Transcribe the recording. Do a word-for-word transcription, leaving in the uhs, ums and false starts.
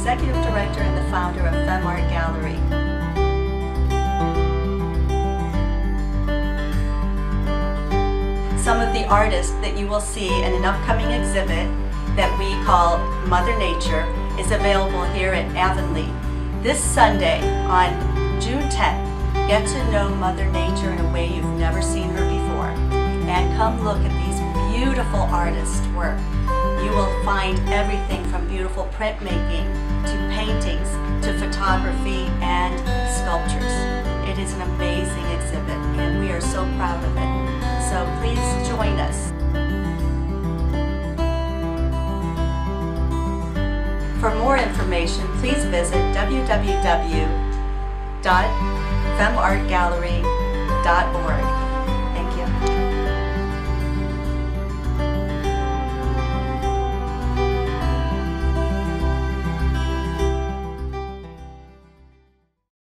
Executive Director and the founder of FemArt Gallery. Some of the artists that you will see in an upcoming exhibit that we call Mother Nature is available here at Avonlea. This Sunday on June tenth, get to know Mother Nature in a way you've never seen her before. And come look at these beautiful artists' work. You will find everything from beautiful printmaking to paintings to photography and sculptures. It is an amazing exhibit and we are so proud of it. So please join us. For more information, please visit w w w dot fem art gallery dot org.